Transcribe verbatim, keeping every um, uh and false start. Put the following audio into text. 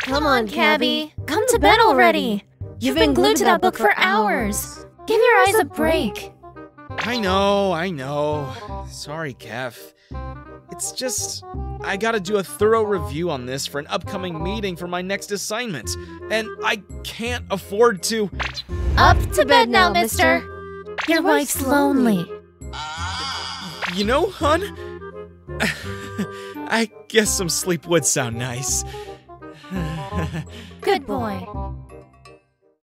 Come on, Cabby. Come to bed already. You've been glued to that book for hours. Give your eyes a break. I know, I know. Sorry, Kef. It's just, I gotta do a thorough review on this for an upcoming meeting for my next assignment, and I can't afford to... Up to bed now, mister. Your wife's lonely. You know, hun? I guess some sleep would sound nice. Good boy.